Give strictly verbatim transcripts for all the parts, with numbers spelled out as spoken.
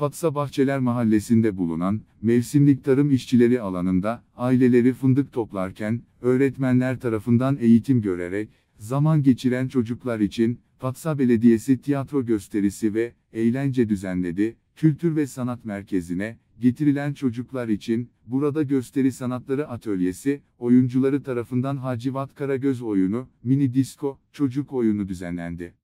Fatsa Bahçeler Mahallesi'nde bulunan, mevsimlik tarım işçileri alanında, aileleri fındık toplarken, öğretmenler tarafından eğitim görerek, zaman geçiren çocuklar için, Fatsa Belediyesi tiyatro gösterisi ve eğlence düzenledi. Kültür ve Sanat Merkezi'ne getirilen çocuklar için, burada gösteri sanatları atölyesi, oyuncuları tarafından Hacivat Karagöz oyunu, mini disco, çocuk oyunu düzenlendi.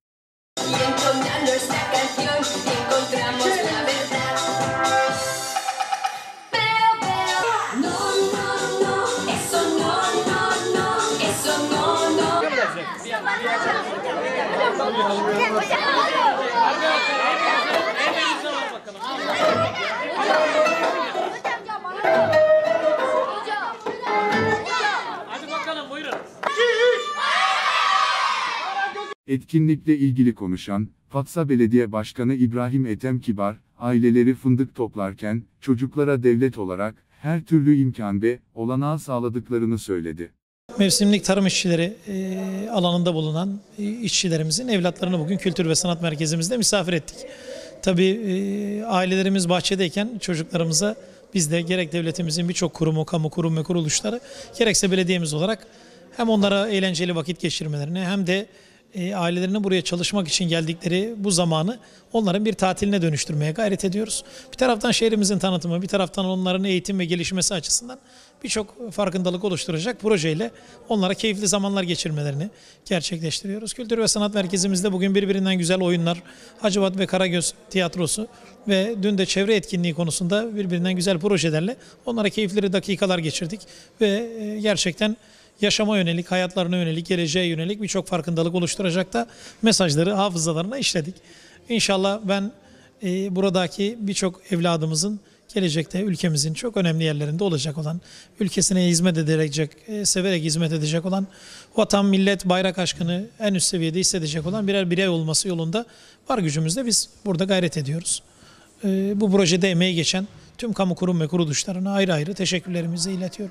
Etkinlikle ilgili konuşan, Fatsa Belediye Başkanı İbrahim Ethem Kibar, aileleri fındık toplarken, çocuklara devlet olarak, her türlü imkan ve olanağı sağladıklarını söyledi. Mevsimlik tarım işçileri e, alanında bulunan e, işçilerimizin evlatlarını bugün Kültür ve Sanat Merkezimizde misafir ettik. Tabii e, ailelerimiz bahçedeyken çocuklarımıza biz de gerek devletimizin birçok kurumu, kamu kurum ve kuruluşları, gerekse belediyemiz olarak hem onlara eğlenceli vakit geçirmelerini hem de e, ailelerinin buraya çalışmak için geldikleri bu zamanı onların bir tatiline dönüştürmeye gayret ediyoruz. Bir taraftan şehrimizin tanıtımı, bir taraftan onların eğitim ve gelişmesi açısından birçok farkındalık oluşturacak projeyle onlara keyifli zamanlar geçirmelerini gerçekleştiriyoruz. Kültür ve Sanat Merkezimizde bugün birbirinden güzel oyunlar, Hacivat ve Karagöz tiyatrosu ve dün de çevre etkinliği konusunda birbirinden güzel projelerle onlara keyifli dakikalar geçirdik ve gerçekten yaşama yönelik, hayatlarına yönelik, geleceğe yönelik birçok farkındalık oluşturacak da mesajları hafızalarına işledik. İnşallah ben e, buradaki birçok evladımızın gelecekte ülkemizin çok önemli yerlerinde olacak olan, ülkesine hizmet edecek, e, severek hizmet edecek olan, vatan, millet, bayrak aşkını en üst seviyede hissedecek olan birer birey olması yolunda var gücümüzle biz burada gayret ediyoruz. E, bu projede emeği geçen tüm kamu kurum ve kuruluşlarına ayrı ayrı teşekkürlerimizi iletiyorum.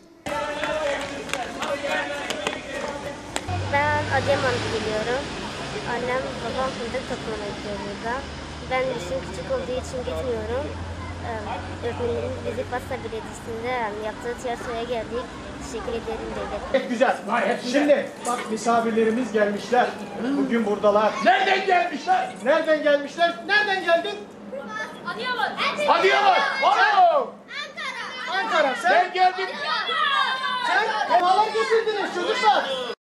Ben Adıyaman'da geliyorum. Annem, babam fındık toplamaya gidiyor burada. Ben yaşım küçük olduğu için gitmiyorum. Öğretmenlerimiz bizi Fatsa Belediyesi'nde yaptığı tiyatroya geldik. Teşekkür ederim devlet. Güzel. Şimdi bak misafirlerimiz gelmişler. Bugün buradalar. Nereden gelmişler? Nereden gelmişler? Nereden geldin? Adıyaman. Adıyaman. Bravo. Ankara. Ankara. Sen geldin. Sen neler getirdiniz çocuklar?